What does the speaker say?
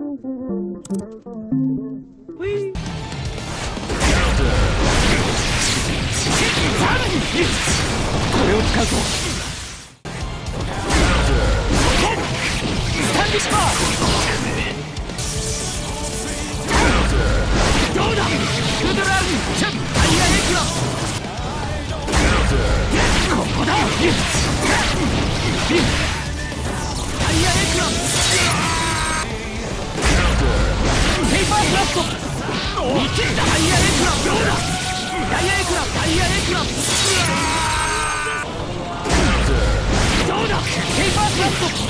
これを使うとスタンディシパーどうだクドラウンチャンタイヤエクラここだタイヤエクラペーパーブラスト見切ったタイヤエクラどうだタイヤエクラタイヤエクラどうだペーパーブラスト